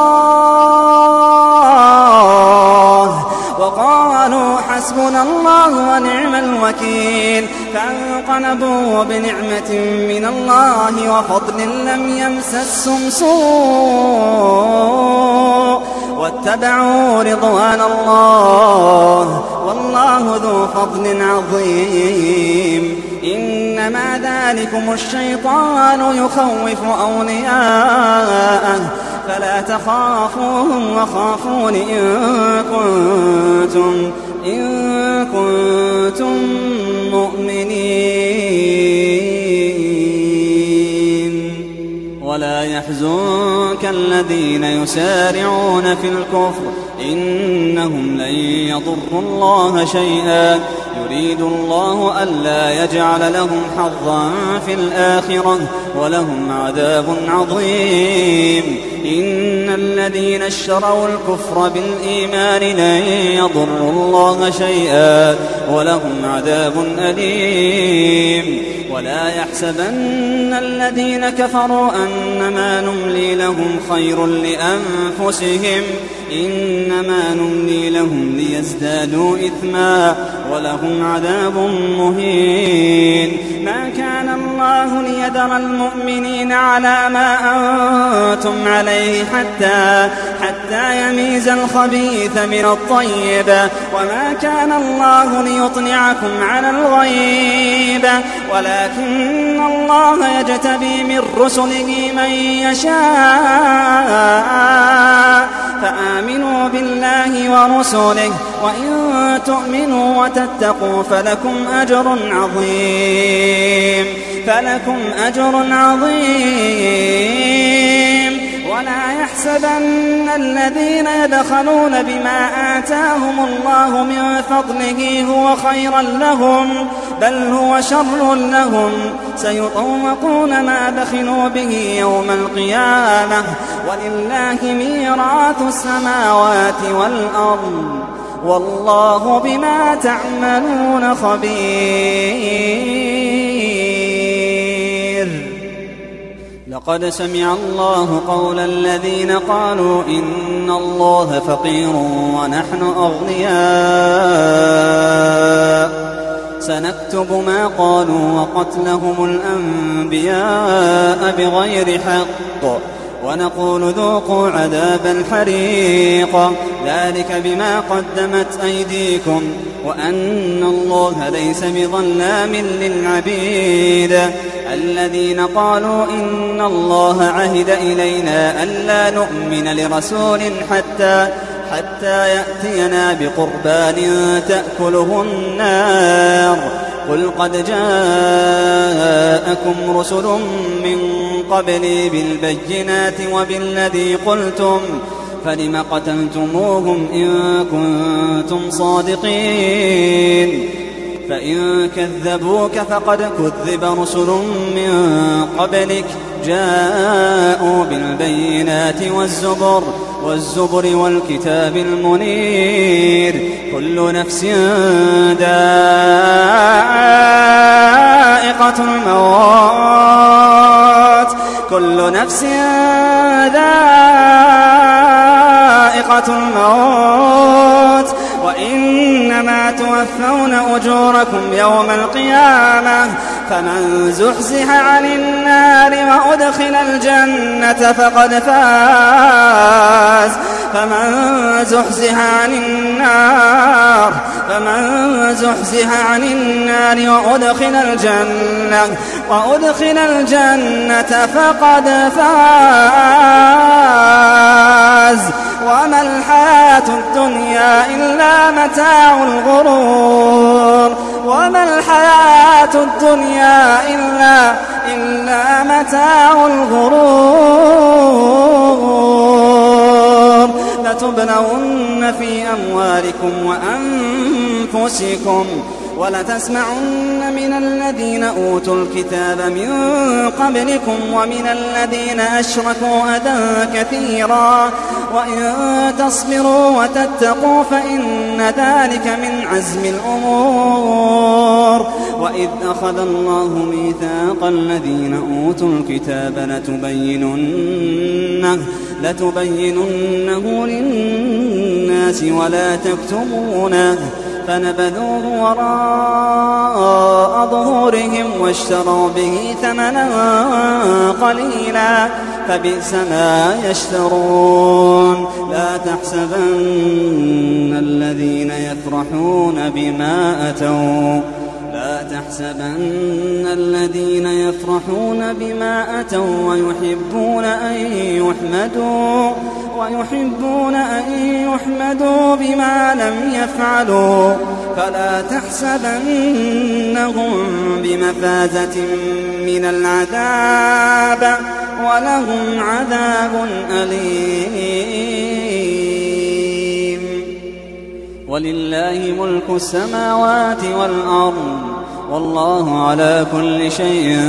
الله وقالوا حسبنا الله ونعم الوكيل فانقلبوا بنعمة من الله وفضل لم يمسسهم سوء واتبعوا رضوان الله والله ذو فضل عظيم إنما ذلكم الشيطان يخوف أولياءه فلا تخافوهم وخافون إن كنتم, إن كنتم مؤمنين ولا يحزنك الذين يسارعون في الكفر إنهم لن يضروا الله شيئا يريد الله ألا يجعل لهم حظا في الآخرة ولهم عذاب عظيم إن الذين اشتروا الكفر بالإيمان لن يضروا الله شيئا ولهم عذاب أليم ولا يحسبن الذين كفروا أنما نملي لهم خير لأنفسهم إنما نملي لهم ليزدادوا إثما ولهم عذاب مهين ما كان الله ليذر المؤمنين على ما أنتم عليه حتى, حتى يميز الخبيث من الطيب وما كان الله ليطلعكم على الغيب ولكن الله يجتبي من رسله من يشاء فآمنوا بالله ورسله وإن تؤمنوا وتتقوا فلكم أجر عظيم فلكم أجر عظيم ولا يحسبن الذين يبخلون بما آتاهم الله من فضله هو خيرا لهم بل هو شر لهم سيطوقون ما بخلوا به يوم القيامة ولله ميراث السماوات والأرض والله بما تعملون خبير. لقد سمع الله قول الذين قالوا إن الله فقير ونحن أغنياء سنكتب ما قالوا وقتلهم الأنبياء بغير حق ونقول ذوقوا عذاب الحريق ذلك بما قدمت أيديكم وأن الله ليس بظلام للعبيد. الذين قالوا إن الله عهد إلينا ألا نؤمن لرسول حتى حتى يأتينا بقربان تأكله النار قل قد جاءكم رسل من قبلي بالبينات وبالذي قلتم فلم قتلتموهم إن كنتم صادقين فإن كذبوك فقد كذب رسل من قبلك جاءوا بالبينات والزبر والزبر والكتاب المنير كل نفس ذائقة الموت كل نفس ذائقة الموت وإنما توفون أجوركم يوم القيامة فمن زحزح عن النار وأدخل الجنة فقد فاز فمن زحزح عن النار فمن زحزح عن النار وأدخل الجنة وأدخل الجنة فقد فاز وما الحياة الدنيا إلا متاع الغرور وما الحياة الدنيا إلا إلا متاع الغرور لتبلغن في أموالكم وأنفسكم ولتسمعن من الذين أوتوا الكتاب من قبلكم ومن الذين أشركوا أذى كثيرا وإن تصبروا وتتقوا فإن ذلك من عزم الأمور. وإذ أخذ الله ميثاق الذين أوتوا الكتاب لتبيننه لتبيننه للناس ولا تكتمونه فنبذوه وراء ظهورهم واشتروا به ثمنا قليلا فبئس ما يشترون. لا تحسبن الذين يفرحون بما أتوا لا تحسبن الذين يفرحون بما أتوا ويحبون أن يحمدوا ويحبون أن يحمدوا بما لم يفعلوا فلا تحسبنهم بمفازة من العذاب ولهم عذاب أليم. ولله ملك السماوات والأرض والله على كل شيء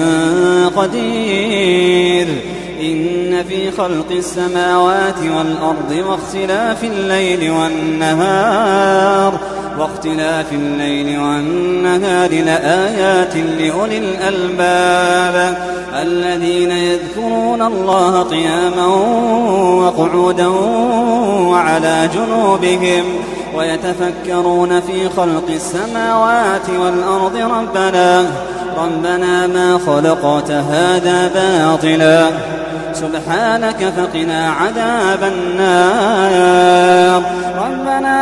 قدير. إن في خلق السماوات والأرض واختلاف الليل والنهار واختلاف الليل والنهار لآيات لأولي الألباب الذين يذكرون الله قياما وقعودا وعلى جنوبهم ويتفكرون في خلق السماوات والأرض ربنا ربنا ما خلقت هذا باطلا سبحانك فقنا عذاب النار. ربنا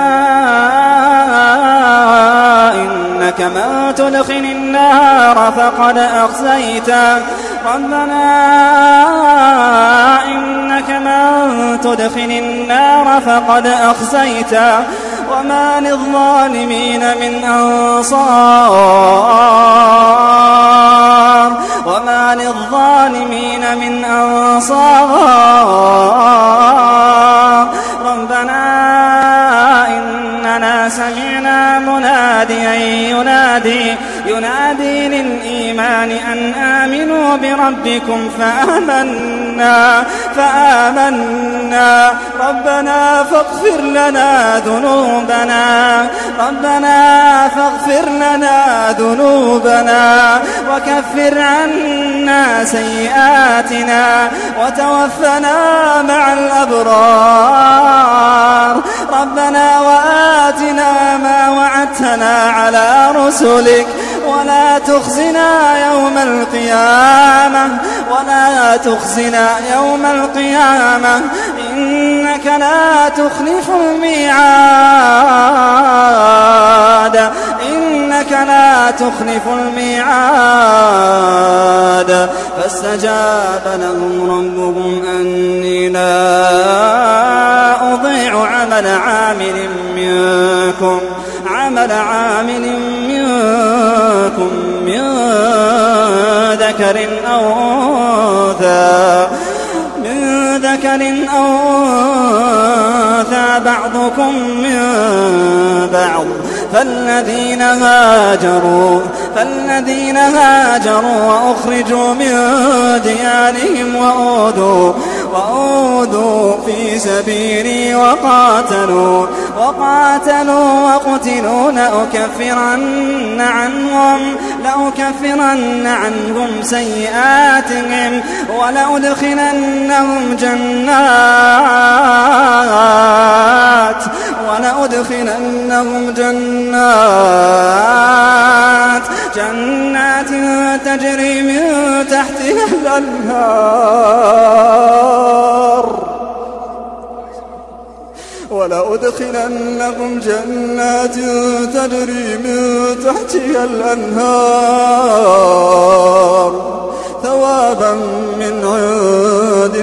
إنك من تدخل النار فقد أخزيته ربنا إنك من تدخل النار فقد أخزيته وما للظالمين من أنصار وما للظالمين من أنصار ربنا إننا سمعنا مناديا ينادي ينادي للإيمان أن آمنوا بربكم فآمنا فآمنا ربنا فاغفر لنا ذنوبنا ربنا فاغفر لنا ذنوبنا وكفر عنا سيئاتنا وتوفنا مع الأبرار ربنا وآتنا ما وعدتنا على رسلك ولا تخزنا يوم القيامة ولا تخزنا يوم القيامة إنك لا تخلف الميعاد إنك لا تخلف الميعاد فاستجاب لهم ربهم أني لا أضيع عمل عامل منكم عمل عامل منكم من ذكر أو أنثى من ذكر أو أنثى بعضكم من بعض فالذين هاجروا فالذين هاجروا وأخرجوا من ديارهم وأوذوا وأوذوا في سبيلي وقاتلوا وقاتلوا وقتلوا لأكفرن عنهم لأكفرن عنهم سيئاتهم ولأدخلنهم جنات ولأدخلنهم جنات جنات تجري من تحتها الأنهار ولأدخلنهم جنات تجري من تحتها الأنهار ثوابا من عند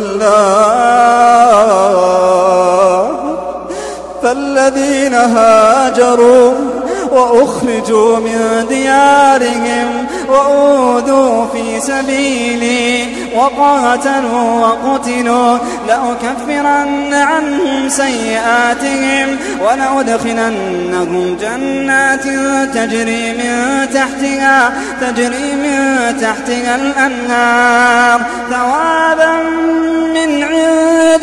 الله فالذين هاجروا وأخرجوا من ديارهم وأوذوا في سبيلي وقاتلوا وقتلوا لأكفرن عنهم سيئاتهم ولأدخلنهم جنات تجري من تحتها تجري من تحتها الأنهار ثوابا من عند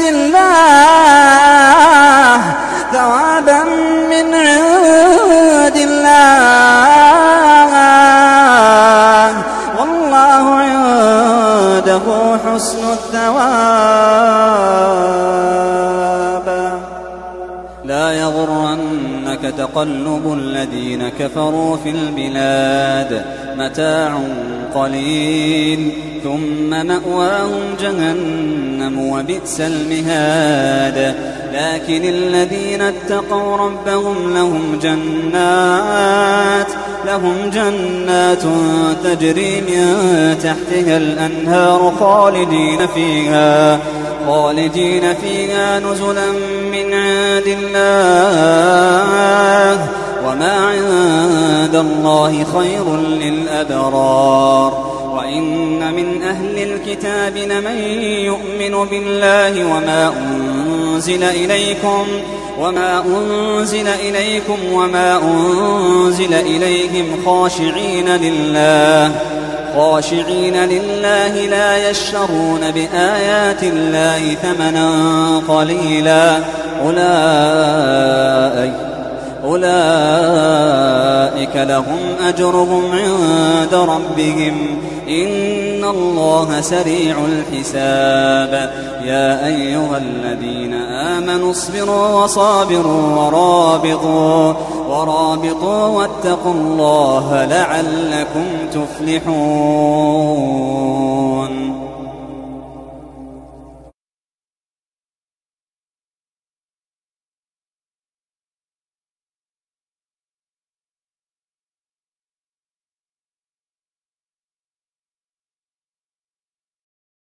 الله ثوابا من عند الله والله عنده حسن الثواب لا يغرنك تقلب الذين كفروا في البلاد متاع قليل ثم مأواهم جهنم وبئس المهاد لكن الذين اتقوا ربهم لهم جنات لهم جنات تجري من تحتها الأنهار خالدين فيها خالدين فيها نزلا من عند الله وما عند الله خير للأبرار وإن من أهل الكتاب لمن يؤمن بالله وما أنزل إليكم وما أنزل إليكم وما أنزل إليهم خاشعين لله خاشعين لله لا يشترون بآيات الله ثمنا قليلا أولئك أولئك لهم أجرهم عند ربهم إن الله سريع الحساب يا أيها الذين آمنوا اصبروا وصابروا ورابطوا ورابطوا واتقوا الله لعلكم تفلحون.